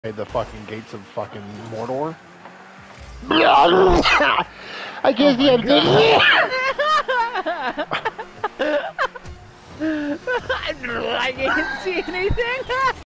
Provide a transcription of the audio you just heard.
The fucking gates of fucking Mordor. I can't see anything. I can't see anything.